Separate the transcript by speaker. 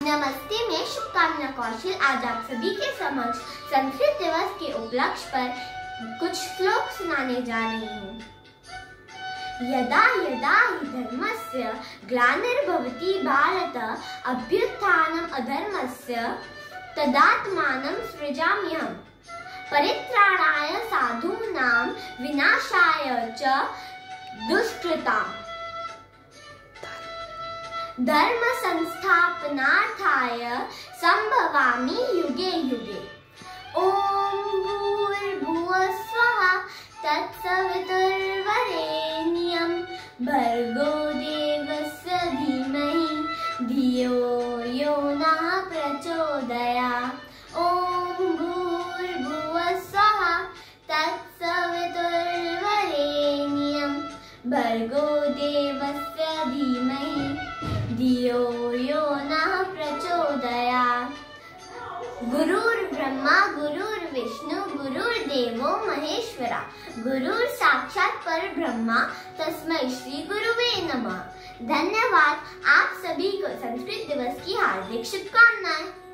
Speaker 1: नमस्ते, मैं शुभकामना कौशल आज आप सभी के समक्ष संस्कृत दिवस के उपलक्ष्य पर कुछ श्लोक सुनाने जा रही हूँ। यदा यदा हि धर्मस्य ग्लानिर्भवति भारत अभ्युत्थानम् अधर्मस्य तदात्मानं सृजाम्यहम् परित्राणाय साधूनां विनाशाय च दुष्कृताम् धर्म संस्थापनार्थाय संभवामि युगे युगे। ओम भूर्भुवः स्वः तत्सवितुर्वरेण्यं भर्गो देवस्य धीमहि धियो यो नः प्रचोदयात्। ओम भूर्भुवः स्वः तत्सवितुर्वरेण्यं भर्गो देवस्य धीमहि धियो यो नः प्रचोदयात्। गुरुर्ब्रह्मा गुरुर्विष्णु गुरुर्देवो महेश्वरा गुरुर् साक्षात् परब्रह्मा तस्मै श्री गुरुवे नमः। धन्यवाद। आप सभी को संस्कृत दिवस की हार्दिक शुभकामनाएं।